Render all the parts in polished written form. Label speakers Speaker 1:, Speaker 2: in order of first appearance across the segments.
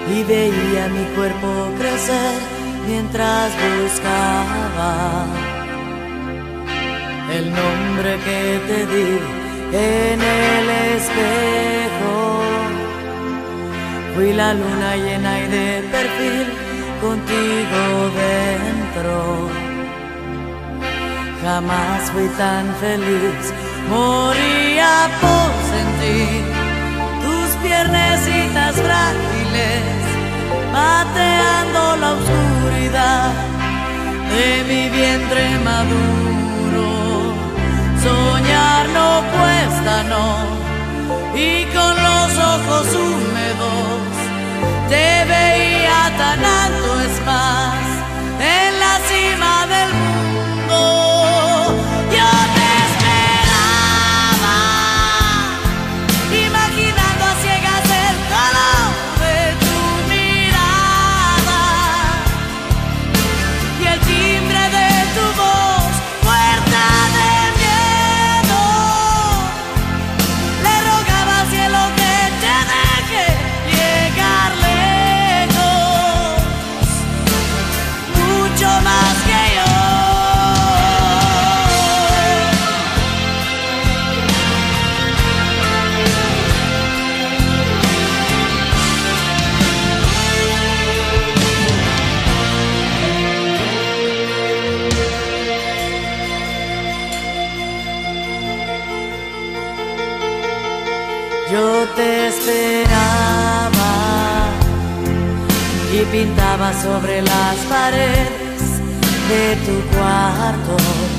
Speaker 1: y veía mi cuerpo crecer mientras buscaba el nombre que te di en el espejo. Fui la luna llena y de perfil contigo dentro. Jamás fui tan feliz, moría por sentir tus piernecitas frágiles pateando la oscuridad de mi vientre maduro. Soñar no cuesta, no, y con los ojos húmedos te veía tan alto, es más, en la cima del mundo. Yo te esperaba, imaginando a ciegas el color de tu mirada y el timbre de tu voz, puerta de miedo. Le rogaba al cielo que te deje llegar lejos, mucho más que yo. Yo te esperaba y pintaba sobre las paredes de tu cuarto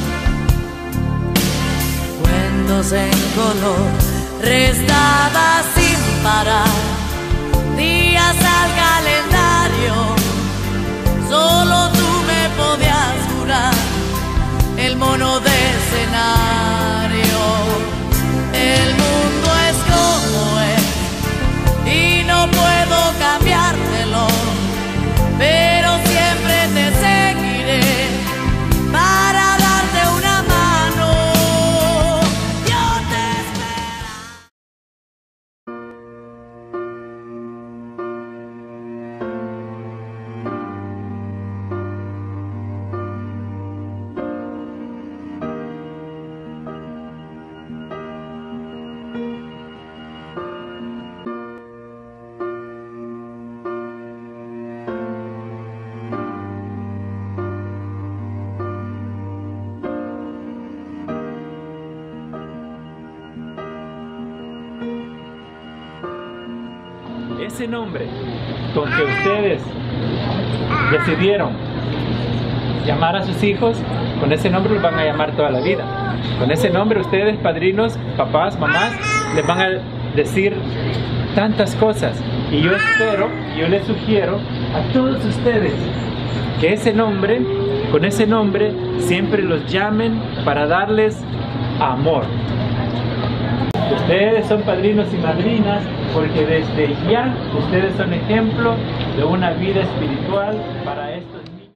Speaker 1: cuentos en color, restaba sin parar días al calendario. Solo tú me podías curar el mono de escenario. El mundo es como es y no puedo cambiártelo, pero siempre te seguiré para darte una mano. Yo te
Speaker 2: Ese nombre con que ustedes decidieron llamar a sus hijos, con ese nombre los van a llamar toda la vida. Con ese nombre ustedes, padrinos, papás, mamás, les van a decir tantas cosas. Y yo espero, yo les sugiero a todos ustedes que ese nombre, con ese nombre, siempre los llamen para darles amor. Ustedes son padrinos y madrinas porque desde ya ustedes son ejemplo de una vida espiritual para estos niños.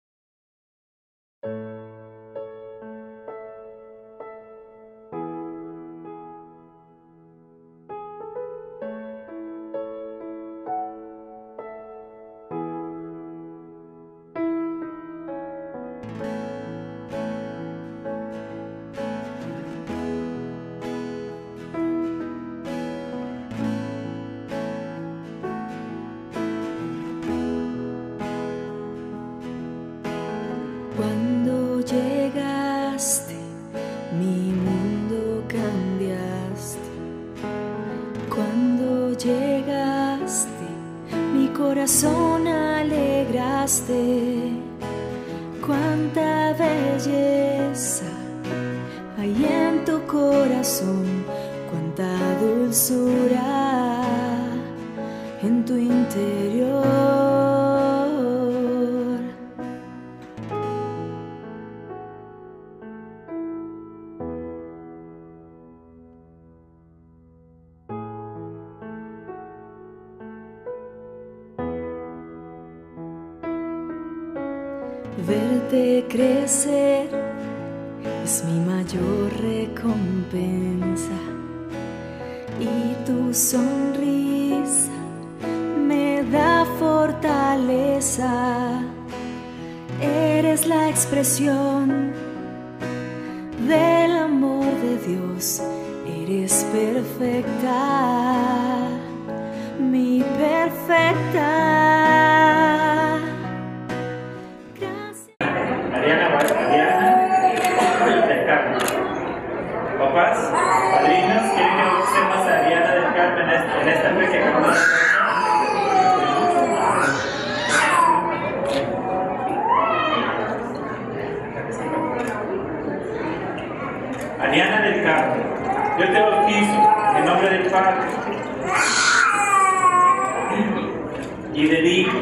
Speaker 3: Cuando llegaste, mi mundo cambiaste. Cuando llegaste, mi corazón alegraste. Cuánta belleza hay en tu corazón, cuánta dulzura en tu interior. Verte crecer es mi mayor recompensa, y tu sonrisa me da fortaleza. belleza, eres la expresión del amor de Dios, eres perfecta, mi perfecta. Gracias.
Speaker 2: Ariana del Carmen. Papás, padrinos, ¿quieren que usemos a Ariana del Carmen en esta fe que acabamos de hacer? Ariana del Carmen, yo te bautizo en nombre del Padre y del Hijo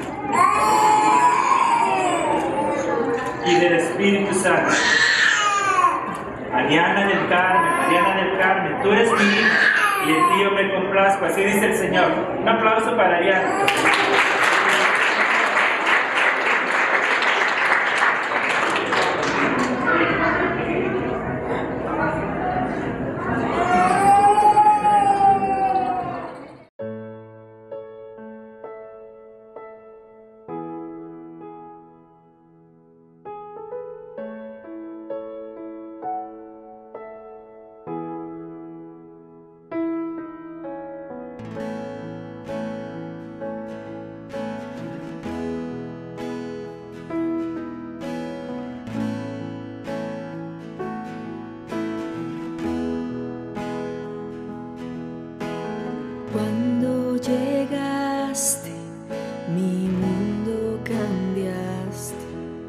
Speaker 2: y del Espíritu Santo. Ariana del Carmen, tú eres mi hija y en ti yo me complazco, así dice el Señor. Un aplauso para Ariana.
Speaker 3: Cuando llegaste, mi mundo cambiaste.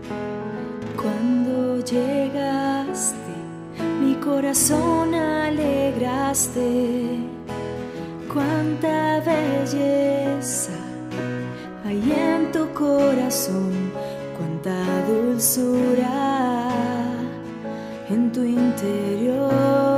Speaker 3: Cuando llegaste, mi corazón alegraste. Cuánta belleza hay en tu corazón, cuánta dulzura en tu interior.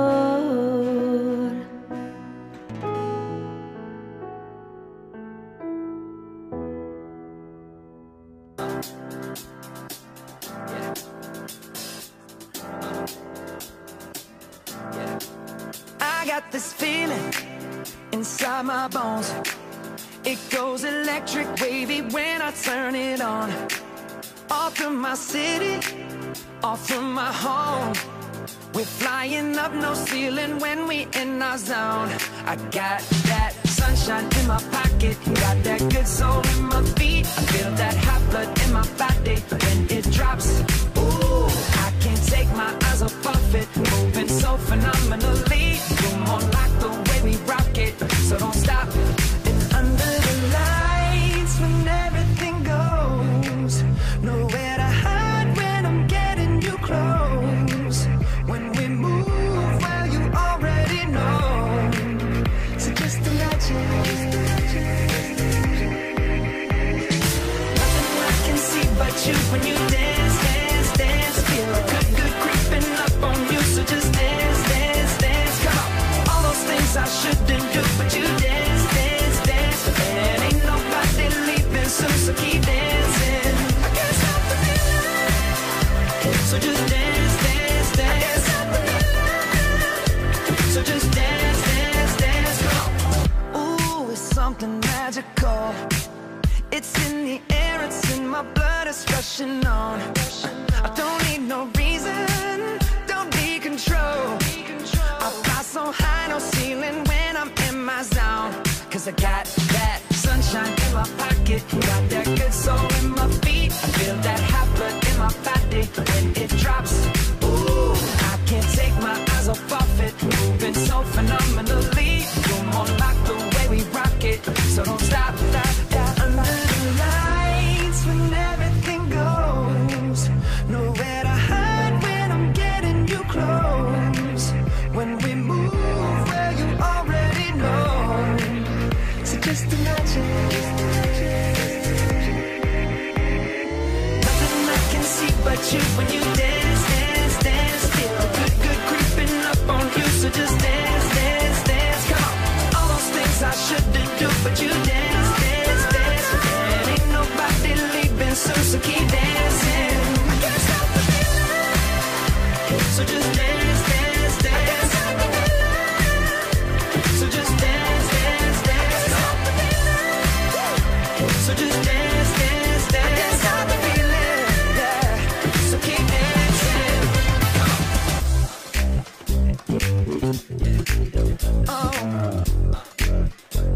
Speaker 1: I got this feeling inside my bones. It goes electric wavy when I turn it on. Off from my city, off from my home. We're flying up no ceiling when we in our zone. I got that sunshine in my pocket, got that good soul in my feet. I feel that hot blood in my body when it drops. Ooh, I can't take my eyes off of it, moving so phenomenally. You're more like the way we rock it, so don't stop. And under the lights when everything goes, nowhere to hide when I'm getting you close. When we move, well you already know. So just imagine. Nothing I can see but you when you dance, dance, dance. Feel good, good creeping up on you. So just dance, dance, dance. Come on. All those things I shouldn't do, but you dance, dance, dance. And ain't nobody leaving soon, so keep dancing. I can't stop the feeling. So just dance, dance, dance. I can't stop the feeling. So just dance, dance, dance. Come on. Ooh, it's something magical. It's in the air, it's in my blood, it's rushing on. I don't need no reason, don't need control. I fly so high, no ceiling when I'm in my zone. Cause I got that sunshine in my pocket, got that good soul in my feet. I feel that hot blood in my body when it drops. Ooh, I can't take my eyes off of it, moving so phenomenally. You're more like the way we rock it, so don't stop, stop, stop. Under the lights when everything goes, nowhere to hide when I'm getting you close. When we move, well you already know. So just imagine. Nothing I can see but you when you dance, dance, dance. Feel good, good creeping up on you. So just dance, dance, dance. Come on. All those things I shouldn't do, but you dance, dance, dance. And ain't nobody leaving soon, so keep dancing. I can't stop the feeling. So just dance, dance, dance. I can't stop the feeling. So just dance, dance, dance. So just dance,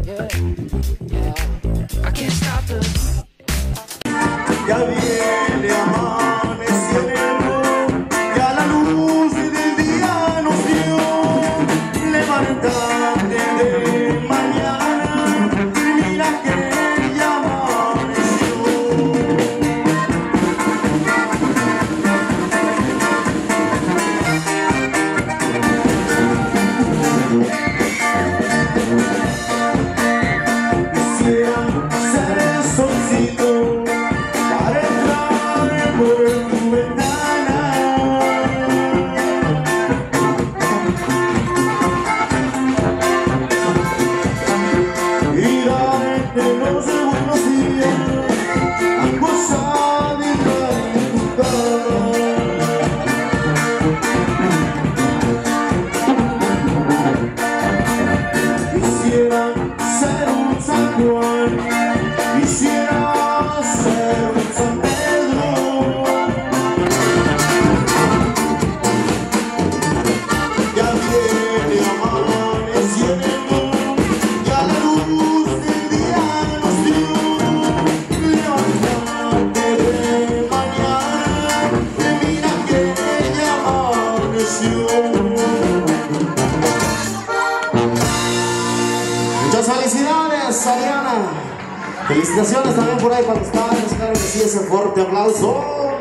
Speaker 1: I can't stop the.
Speaker 4: Ya viene amaneciendo, ya la luz del día nos dio. Levántate de mañana, mira que ya amaneció. Quisiera ser el solcito para entrar por tu ventana y darte los buenos días, acostadita en tu cama. Quisiera ser un San Juan, quisiera ser un San Pedro. Ya viene amaneciendo, ya la luz del día nos dio. Levántate de mañana, mira que ya amaneció. Muchas felicidades, Ariana. Felicitaciones también por ahí para ustedes. Claro que sí, ese fuerte aplauso.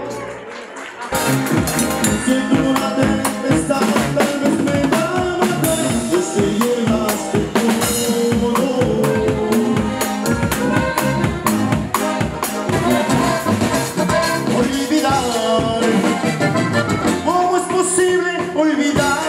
Speaker 4: Si tú la tempestad tal vez me va a matar, yo sé llegaste tú. Olvidar, ¿cómo es posible olvidar?